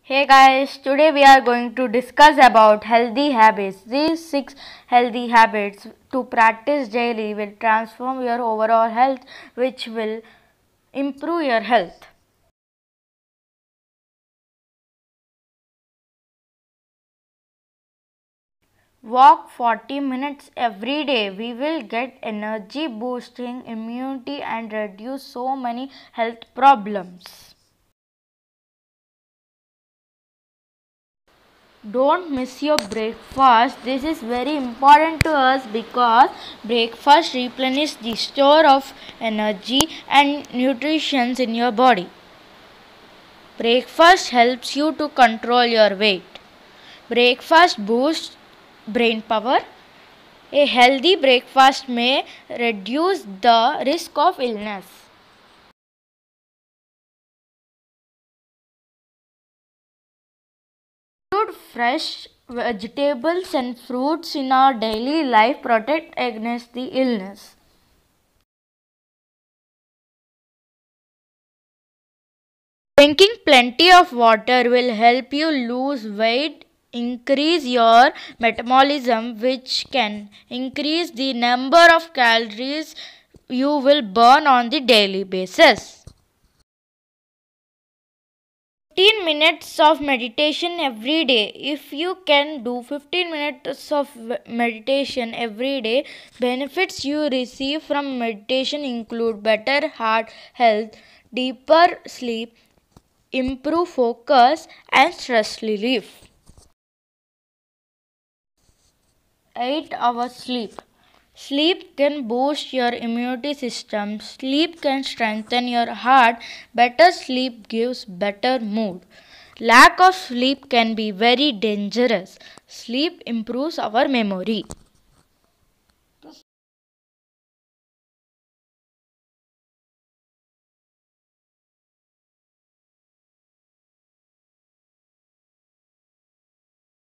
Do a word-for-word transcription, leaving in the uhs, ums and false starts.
Hey guys, today we are going to discuss about healthy habits. These six healthy habits to practice daily will transform your overall health, which will improve your health. Walk forty minutes every day. We will get energy boosting immunity and reduce so many health problems. Don't miss your breakfast. This is very important to us because breakfast replenishes the store of energy and nutrition in your body. Breakfast helps you to control your weight. Breakfast boosts brain power. A healthy breakfast may reduce the risk of illness. Include fresh vegetables and fruits in our daily life protect against the illness. Drinking plenty of water will help you lose weight, increase your metabolism, which can increase the number of calories you will burn on the daily basis. fifteen minutes of meditation every day. If you can do fifteen minutes of meditation every day, benefits you receive from meditation include better heart health, deeper sleep, improve focus and stress relief. eight hours sleep. Sleep can boost your immunity system. Sleep can strengthen your heart. Better sleep gives better mood. Lack of sleep can be very dangerous. Sleep improves our memory.